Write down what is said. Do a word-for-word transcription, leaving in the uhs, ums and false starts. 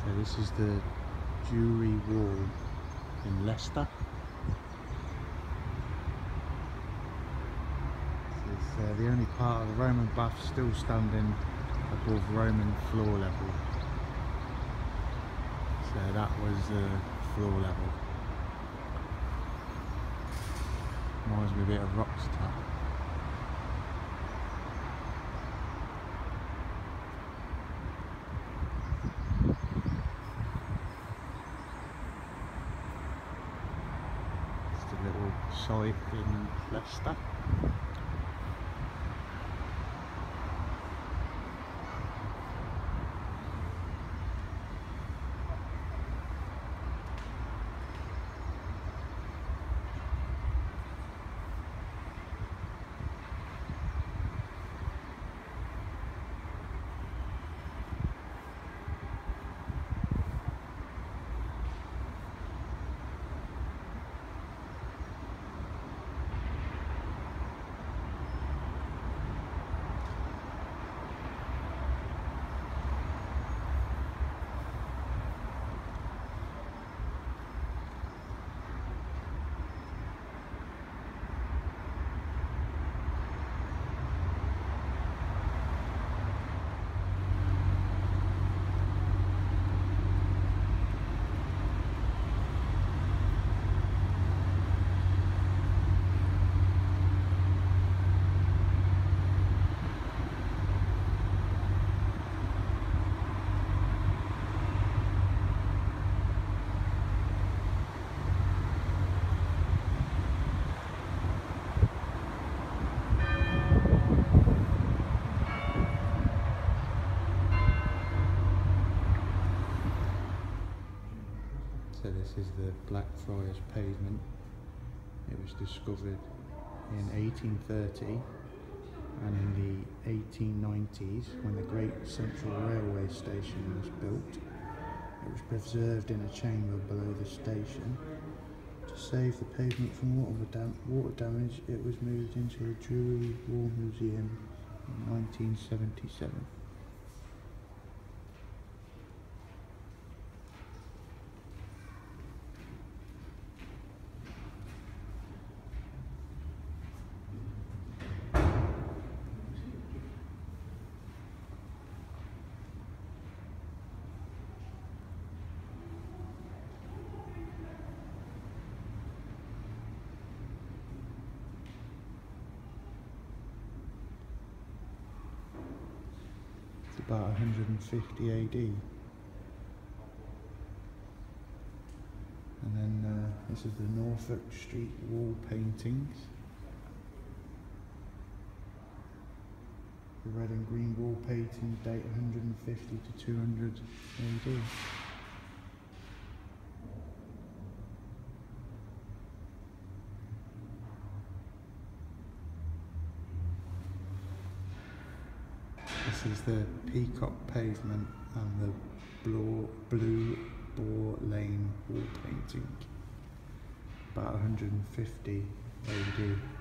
So this is the Jewry Wall in Leicester. This is uh, the only part of the Roman bath still standing above Roman floor level. So that was the floor level. Reminds me a bit of Rockstar. Just a little site in Leicester. So this is the Blackfriars pavement. It was discovered in eighteen thirty, and in the eighteen nineties, when the Great Central Railway Station was built, it was preserved in a chamber below the station. To save the pavement from water, dam water damage, it was moved into the Jewry Wall Museum in nineteen seventy-seven. About one hundred fifty A D, and then uh, this is the Norfolk Street wall paintings. The red and green wall paintings date one hundred fifty to two hundred A D. This is the Peacock pavement and the Blue, Blue Boar Lane wall painting, about one hundred fifty A D.